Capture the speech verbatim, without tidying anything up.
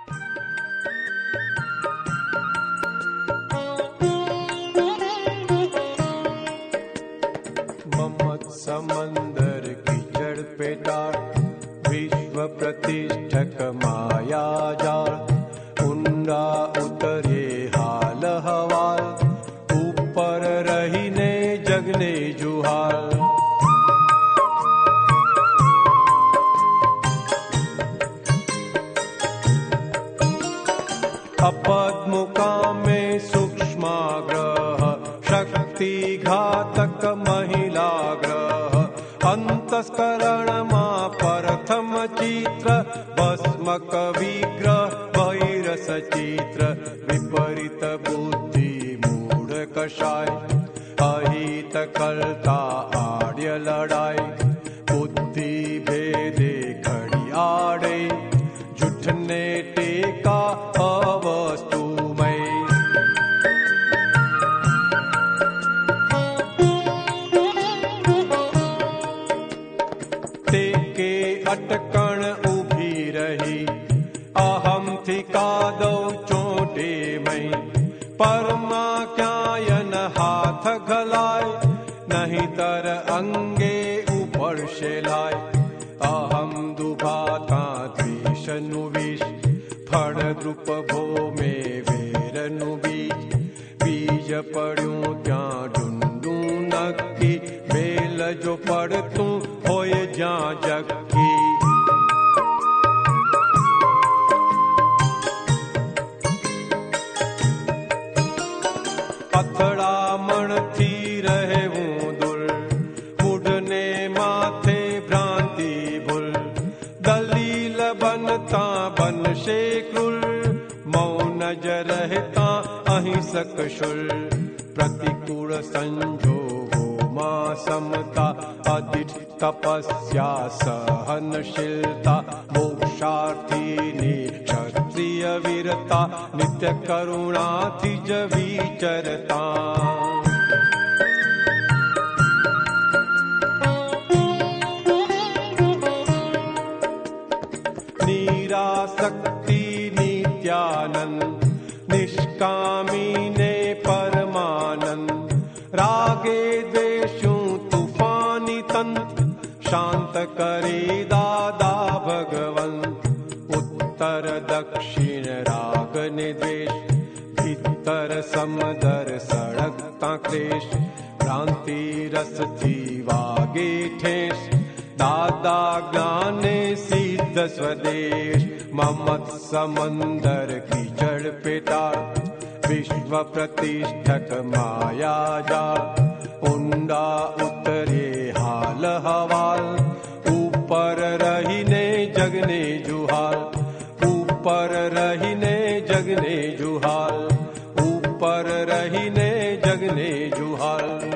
मम्मत समंदर कीचड़ पे डाल, विश्व प्रतिष्ठक माया जाल। ऊंडा उतरे हाल हवाल, ऊपर रहीने जगने जुहाल। अपद्मुकामे सूक्ष्माग्रह, शक्ति घातक महिला ग्रह। अंतस्करणमा प्रथम चित्र, भस्मक विग्रह वैरस चित्र। विपरीत बुद्धि मूढ़ कषाय, अहित कलता आड्य लड़ाई। बुद्धि भेदे खड़ी आड़े, जुठने टेका अवस्तुमय। टेके अटकण उभी रही, अहम थी कादौ चोटे मई। परमा क्यायन हाथ घलाय, नहीं तर अंगे ऊपर शेलाय। अहम दुभाता द्वेषनु विष, फड़ द्रुप भोमे वेरनु बीज। बीज पड्यूं त्या ढूंढू नक्की, बेल जो पड़तूं होय ज्या जक्की। અથડામણ થી રહેવું દૂર, મૂઢને માથે ભ્રાંતિ ભૂલ। દલીલ બનતા બનશે ક્રૂર, મૌન જ રહેતા અહિંસક શૂલ। प्रतिकूल संजोगों समता, अदिठ तपस्या सहनशीलता। मोक्षार्थी क्षत्रिय वीरता, नित्य करुणा थी ज विचरता। निरासक्ति नित्यानंद, निष्कामी ने परमानंद। रागे द्वेषों तूफानी तंत्र, शांत करे दादा भगवंत। उत्तर दक्षिण राग निद्वेष, भीतर समदर सड़कता क्लेश। भ्रांति रस थी वागे ठेस, दादा ज्ञाने सिद्ध स्वदेश। मम्मत समंदर कीचड़ पे डाल, विश्व प्रतिष्ठक माया जाल। ऊंडा उतरे हाल हवाल, ऊपर रहीने जगने जुहाल। ऊपर रहीने जगने जुहाल, ऊपर रहीने जगने जुहाल।